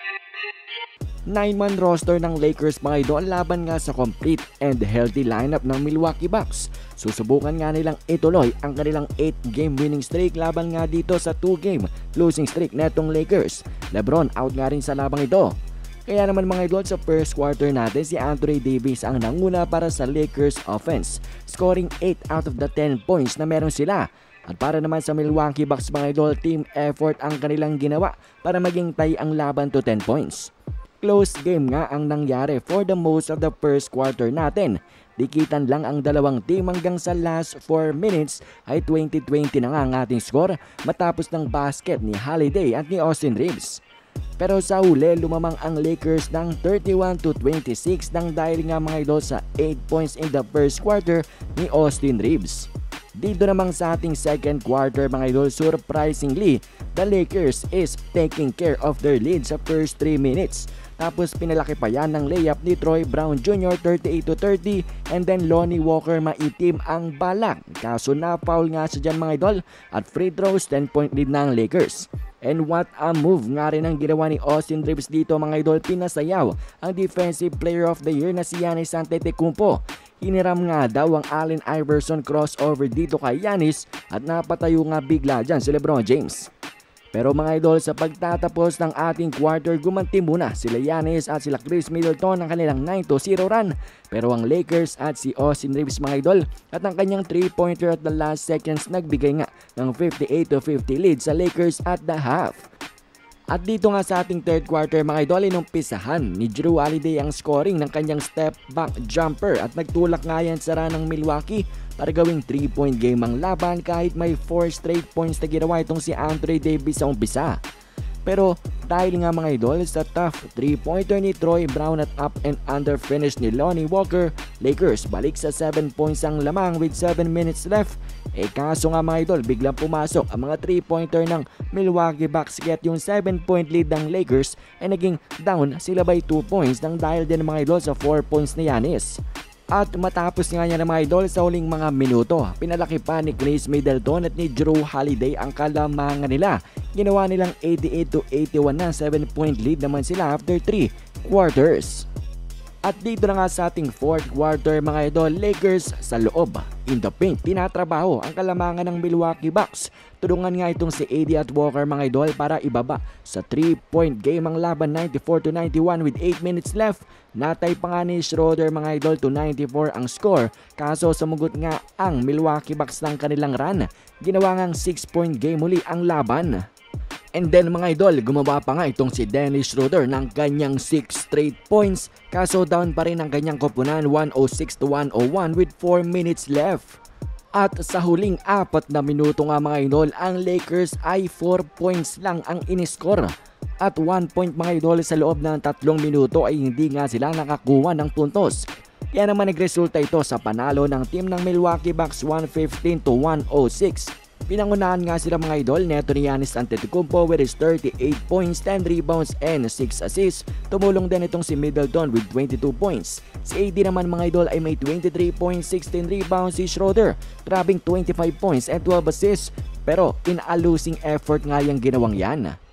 9-man roster ng Lakers mga idol laban nga sa complete and healthy lineup ng Milwaukee Bucks. Susubukan nga nilang ituloy ang kanilang 8-game winning streak laban nga dito sa 2-game losing streak netong Lakers. LeBron out nga rin sa labang ito. Kaya naman mga idol, sa first quarter natin si Anthony Davis ang nanguna para sa Lakers offense, scoring 8 out of the 10 points na meron sila. At para naman sa Milwaukee Bucks mga idol, team effort ang kanilang ginawa para maging tie ang laban to 10 points. Close game nga ang nangyari for the most of the first quarter natin. Dikitan lang ang dalawang team hanggang sa last 4 minutes ay 20-20 na nga ang ating score matapos ng basket ni Holiday at ni Austin Reeves. Pero sa huli lumamang ang Lakers ng 31-26 nang dahil nga mga idol sa 8 points in the first quarter ni Austin Reeves. Dito namang sa ating second quarter mga idol, surprisingly, the Lakers is taking care of their lead sa first 3 minutes. Tapos pinalaki pa yan ng layup ni Troy Brown Jr. 38-30 and then Lonnie Walker maitim ang balak. Kaso na-foul nga siya dyan mga idol at free throws, 10-point lead ng Lakers. And what a move nga rin ang ginawa ni Austin Reeves dito mga idol, pinasayaw ang Defensive Player of the Year na si Giannis Antetokounmpo. Hiniram nga daw ang Allen Iverson crossover dito kay Giannis at napatayo nga bigla dyan si LeBron James. Pero mga idol, sa pagtatapos ng ating quarter, gumanti muna sila Giannis at sila Chris Middleton ng kanilang 9-0 run. Pero ang Lakers at si Austin Reeves mga idol at ang kanyang 3-pointer at the last seconds nagbigay nga ng 58-50 lead sa Lakers at the half. At dito nga sa ating third quarter mga idol, inumpisahan ni Jrue Holiday ang scoring ng kanyang step back jumper at nagtulak nga yan sa run ng Milwaukee para gawing 3-point game ang laban kahit may 4 straight points na ginawa itong si Anthony Davis sa umpisa. Pero dahil nga mga idol sa tough 3-pointer ni Troy Brown at up and under finish ni Lonnie Walker, Lakers balik sa 7 points ang lamang with 7 minutes left. Kaso nga mga idol, biglang pumasok ang mga 3-pointer ng Milwaukee Bucks get yung 7-point lead ng Lakers ay naging down sila by 2 points nang dahil din mga idol sa 4 points ni Giannis. At matapos nga niya ng mga idol sa huling mga minuto, pinalaki pa ni Chris Middleton at ni Jrue Holiday ang kalamangan nila. Ginawa nilang 88-81 na 7-point lead naman sila after 3 quarters. At dito na nga sa ating fourth quarter mga idol, Lakers sa loob. In the paint, tinatrabaho ang kalamangan ng Milwaukee Bucks. Tulungan nga itong si AD at Walker mga idol para ibaba sa 3-point game ang laban 94-91 with 8 minutes left. Natay pa nga ni Schroeder mga idol to 94 ang score. Kaso sumugot nga ang Milwaukee Bucks ng kanilang run. Ginawa ngang 6-point game muli ang laban. And then mga idol, gumawa pa nga itong si Dennis Schroeder ng kanyang 6 straight points. Kaso down pa rin ang kanyang koponan 106-101 with 4 minutes left. At sa huling 4 na minuto nga mga idol, ang Lakers ay 4 points lang ang iniscore. At 1 point mga idol sa loob ng 3 minuto ay hindi nga sila nakakuha ng puntos. Kaya naman nagresulta ito sa panalo ng team ng Milwaukee Bucks 115-106. Pinangunahan nga sila mga idol neto ni Giannis Antetokounmpo with his 38 points, 10 rebounds and 6 assists. Tumulong din itong si Middleton with 22 points. Si AD naman mga idol ay may 23 points, 16 rebounds. Si Schroeder grabing 25 points and 12 assists. Pero in a losing effort nga yung ginawang yan.